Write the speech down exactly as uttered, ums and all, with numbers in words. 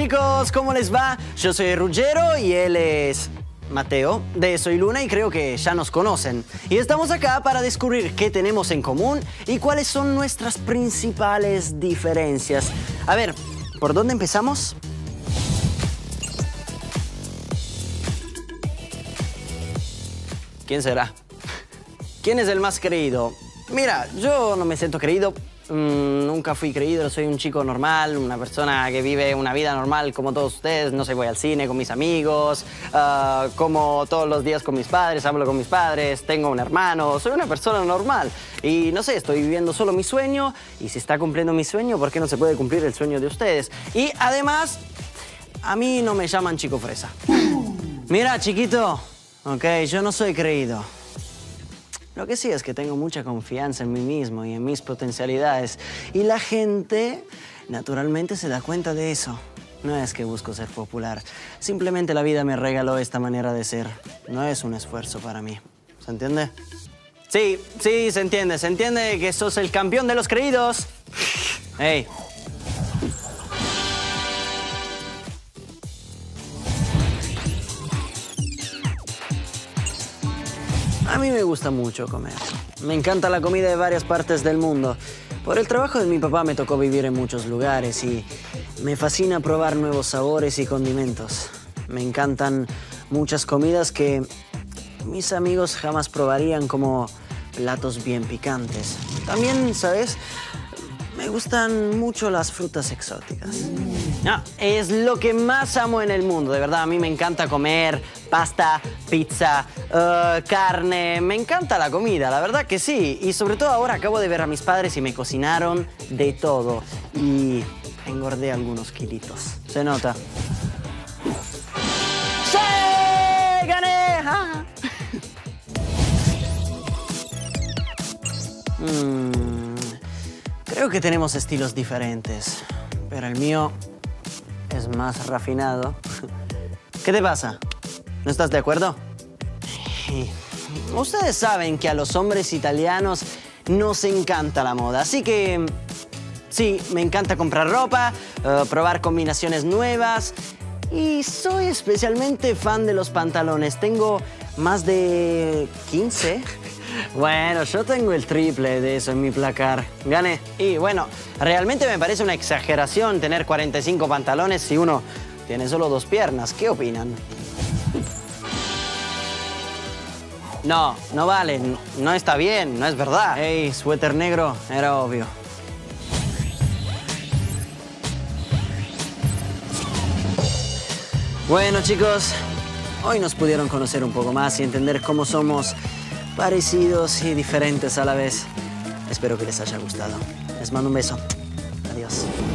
chicos, ¿cómo les va? Yo soy Ruggero y él es Mateo de Soy Luna y creo que ya nos conocen. Y estamos acá para descubrir qué tenemos en común y cuáles son nuestras principales diferencias. A ver, ¿por dónde empezamos? ¿Quién será? ¿Quién es el más creído? Mira, yo no me siento creído. Mm, nunca fui creído, soy un chico normal, una persona que vive una vida normal como todos ustedes. No sé, voy al cine con mis amigos, uh, como todos los días con mis padres, hablo con mis padres, tengo un hermano, soy una persona normal. Y no sé, estoy viviendo solo mi sueño y si está cumpliendo mi sueño, ¿por qué no se puede cumplir el sueño de ustedes? Y además, a mí no me llaman chico fresa. Mira, chiquito, ok, yo no soy creído. Lo que sí es que tengo mucha confianza en mí mismo y en mis potencialidades. Y la gente, naturalmente, se da cuenta de eso. No es que busco ser popular. Simplemente la vida me regaló esta manera de ser. No es un esfuerzo para mí. ¿Se entiende? Sí, sí, se entiende. Se entiende que sos el campeón de los creídos. Hey. A mí me gusta mucho comer. Me encanta la comida de varias partes del mundo. Por el trabajo de mi papá me tocó vivir en muchos lugares y me fascina probar nuevos sabores y condimentos. Me encantan muchas comidas que mis amigos jamás probarían, como platos bien picantes. También, ¿sabes? Me gustan mucho las frutas exóticas. No, es lo que más amo en el mundo, de verdad. A mí me encanta comer pasta, pizza, uh, carne. Me encanta la comida, la verdad que sí. Y sobre todo ahora acabo de ver a mis padres y me cocinaron de todo. Y engordé algunos kilitos. Se nota. ¡Sí! ¡Gané! ¡Ja! mm. Creo que tenemos estilos diferentes, pero el mío es más refinado. ¿Qué te pasa? ¿No estás de acuerdo? Ustedes saben que a los hombres italianos nos encanta la moda, así que sí, me encanta comprar ropa, uh, probar combinaciones nuevas y soy especialmente fan de los pantalones. Tengo más de quince. Bueno, yo tengo el triple de eso en mi placar. Gané. Y bueno, realmente me parece una exageración tener cuarenta y cinco pantalones si uno tiene solo dos piernas. ¿Qué opinan? No, no vale. No está bien, no es verdad. Ey, suéter negro, era obvio. Bueno, chicos, hoy nos pudieron conocer un poco más y entender cómo somos parecidos y diferentes a la vez. Espero que les haya gustado. Les mando un beso. Adiós.